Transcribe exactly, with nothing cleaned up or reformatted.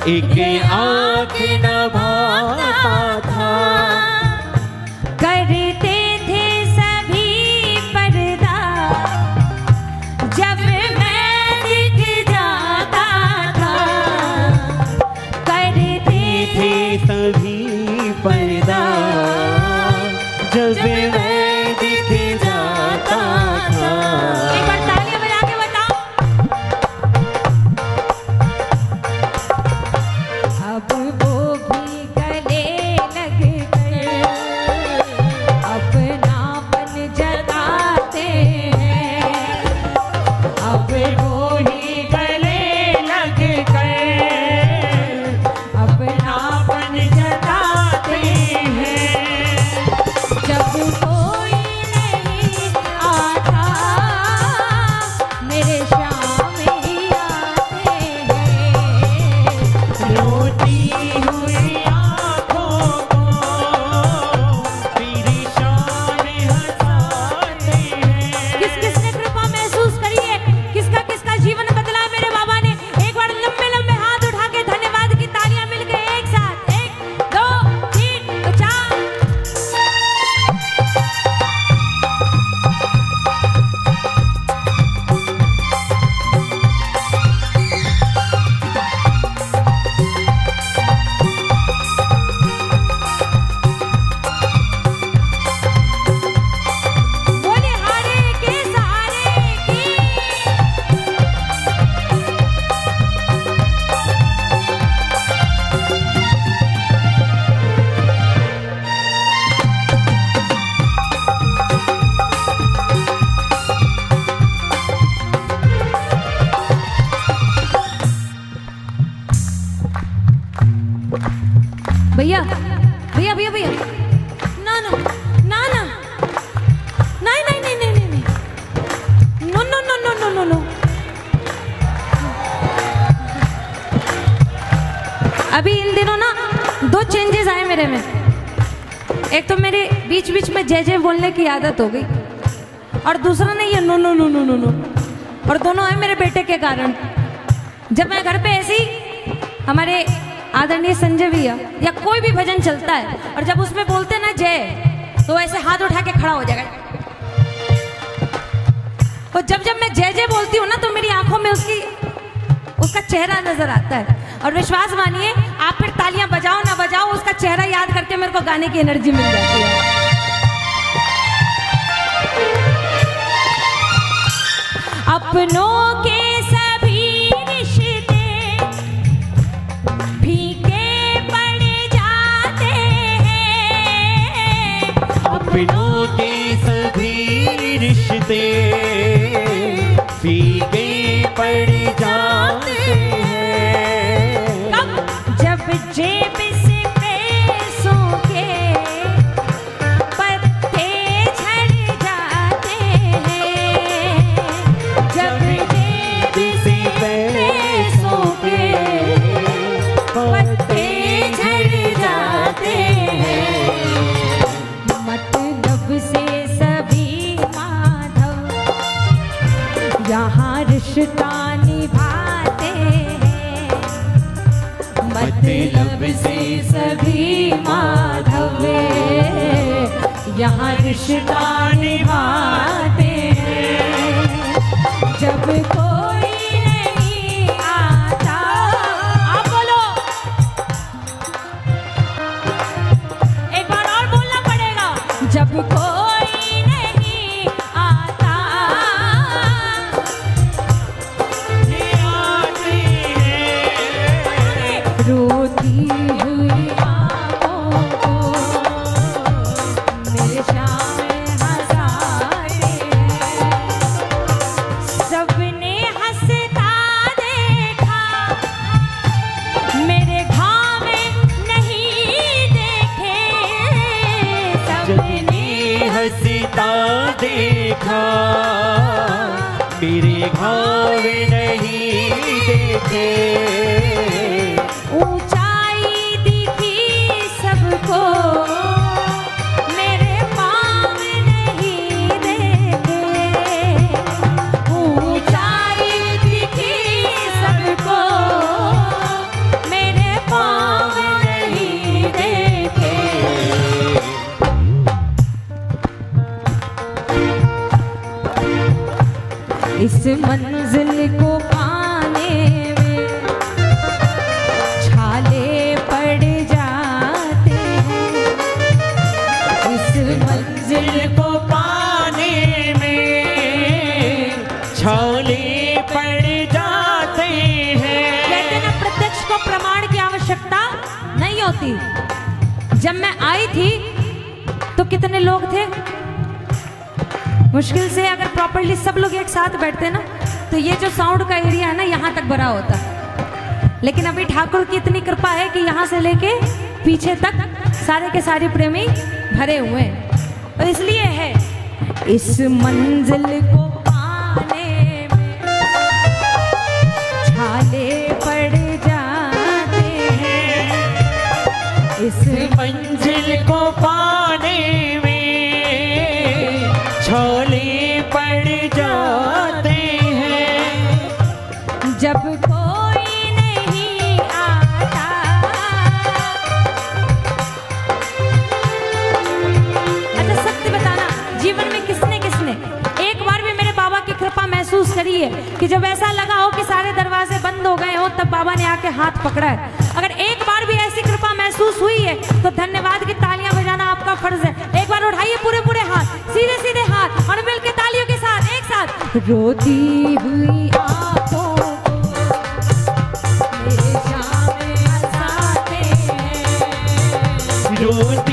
एक आँख न भाता था। करते थे सभी पर्दा, जब मैं दिख जाता था। करते थे सभी पर्दा, जब मैं दिख जाता था। एक बार तालियां बजा के बताओ। अब वो भी गले लग गए, अपनापन जताते हैं। अब वो ही गले लग गए, अपनापन जताते हैं। जब कोई नहीं आता, मेरे शाम ही आते हैं। रोती हुई आँखों को तेरी शान हंसाते हैं। किस किस ने कृपा महसूस करी है, किसका किसका जीवन बदला है मेरे बाबा ने। एक बार लंबे लंबे हाथ उठा के धन्यवाद की तालियां मिलके एक साथ। एक दो तीन चार। बोले हारे के सहारे की। भैया भैया भैया भैया, ना ना ना ना, नहीं नहीं नहीं नहीं नहीं नहीं, no no no no no no no. अभी इन दिनों ना दो चेंजेस आए मेरे में। एक तो मेरे बीच बीच में जय जय बोलने की आदत हो गई, और दूसरा नहीं ये no no no no no no. और दोनों आए मेरे बेटे के कारण। जब मैं घर पे ऐसी हमारे आदरणीय संजय भैया या कोई भी भजन चलता है, और जब उसमें बोलते ना जय, तो ऐसे हाथ उठा के खड़ा हो जाएगा। और जब जब मैं जय जय बोलती हूँ ना, तो मेरी आंखों में उसकी उसका चेहरा नजर आता है। और विश्वास मानिए, आप फिर तालियां बजाओ ना बजाओ, उसका चेहरा याद करके मेरे को गाने की एनर्जी मिल जाती है। अपनों के सभी रिश्ते फीके पड़ जाते हैं। अपनों के सभी रिश्ते फीके पड़ जाते हैं। जब जेब से पैसों के पत्ते झड़ जाते हैं। जब जेब से पैसों के पत्ते झड़ जाते हैं। मतलब से सभी माधव यहाँ रिश्ता निभाते हैं। मतलब से सभी माधव यहाँ रिश्ता निभाते हैं। जब कोई नहीं आता, आप बोलो, एक बार और बोलना पड़ेगा। जब कोई नहीं आता, रोती हुई आँखों को मेरे शाम हंसाते हैं। सबने हंसता देखा, मेरे घाव नहीं देखे। सबने हंसता देखा, मेरे घाव नहीं देखे। ऊंचाई दिखी सबको, मेरे पाँव नहीं देखे। ऊंचाई दिखी सबको, मेरे इस मंजिल को पाने में छाले पड़ जाते हैं। इस मंजिल को पाने में छाले पड़ जाते हैं। कहते ना, प्रत्यक्ष को प्रमाण की आवश्यकता नहीं होती। जब मैं आई थी तो कितने लोग थे? मुश्किल से अगर प्रॉपर्ली सब लोग एक साथ बैठते ना तो ये जो साउंड का एरिया है ना यहाँ तक भरा होता। लेकिन अभी ठाकुर की इतनी कृपा है कि यहाँ से लेके पीछे तक सारे के सारे प्रेमी भरे हुए हैं। तो इसलिए है इस मंजिल को पाने में छाले पड़ जाते हैं। इस मंजिल को पाने में छाले पड़ जाते हैं। जब कोई नहीं आता, अच्छा सत्य बताना, जीवन में किसने किसने एक बार भी मेरे बाबा की कृपा महसूस करी है कि जब ऐसा लगा हो कि सारे दरवाजे बंद हो गए हो तब बाबा ने आके हाथ पकड़ा है? अगर एक बार भी ऐसी कृपा महसूस हुई है तो धन्यवाद की तालियां बजाना आपका फर्ज है। एक बार उठाइए पूरे पूरे हाथ, सीधे सीधे हाथ, और मिल के तालियों के साथ एक साथ। रोती हुई आंखों को मेरे जामे हंसाते हैं। रोती